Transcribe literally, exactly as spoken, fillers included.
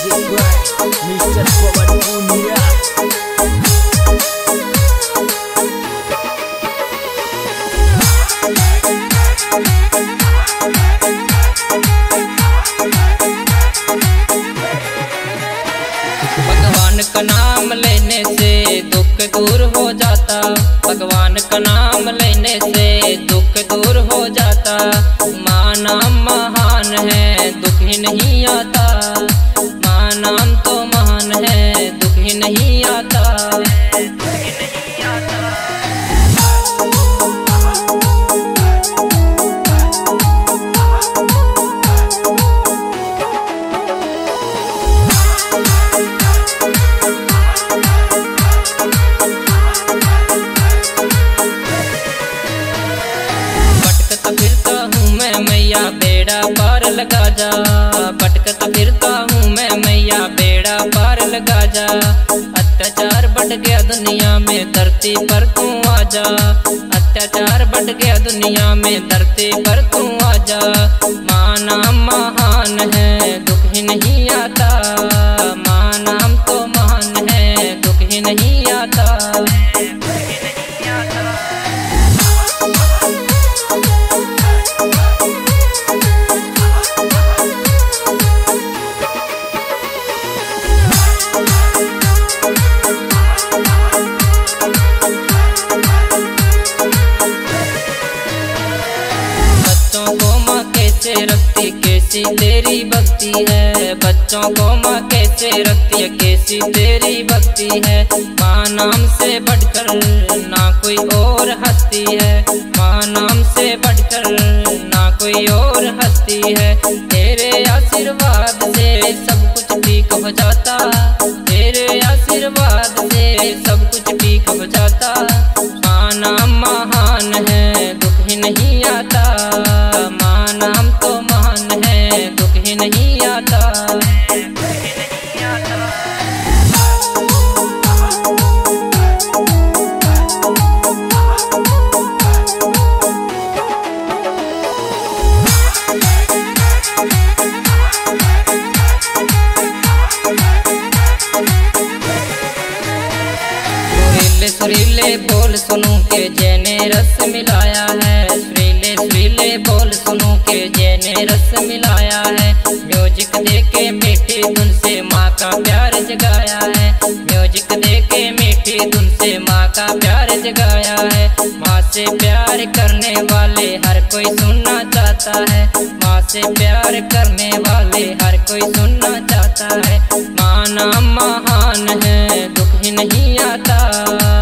Mister पवन पुनिया। भगवान का नाम लेने से दुख दूर हो जाता, भगवान का नाम लेने से दुख दूर हो जाता। माँ नाम महान है दुख ही नहीं आता, माँ नाम तो महान है दुख ही नहीं आता। फिरता हूँ मैं मैया बेड़ा पार लगा जा, भटकता फिरता हूँ मैं मैया बेड़ा पार लगा जा। अत्याचार बढ़ गया दुनिया में धरती पर तू आजा, अत्याचार बढ़ गया दुनिया में धरती पर तू आजा। माँ नाम महान है दुख ही नहीं आता, माँ नाम तो महान है दुख ही नहीं आता। बच्चों को माँ कैसे रखती कैसी तेरी भक्ति है, बच्चों को माँ कैसे रखती है कैसी तेरी भक्ति है। माँ नाम से बढ़कर ना कोई और हस्ती है, माँ नाम से बढ़कर ना कोई और हस्ती है। तेरे आशीर्वाद से सब कुछ ठीक हो जाता, तेरे आशीर्वाद से सब कुछ ठीक हो जाता। माँ नाम महान है दुख ही नहीं आता, माँ नाम तो महान है दुख ही नहीं आता। सुरीले सुरीले बोल सुनूं के जैने रस मिलाया है, सुरीले सुरीले बोल सुनूं के जैने रस मिलाया है। म्यूजिक देके मीठी धुन से माँ का प्यार जगाया है, म्यूजिक देके मीठी धुन से माँ का प्यार जगाया है। माँ से प्यार करने वाले हर कोई सुनना चाहता है, माँ से प्यार करने वाले हर कोई सुनना चाहता है। माँ नाम महान है दुख ही नहीं आता।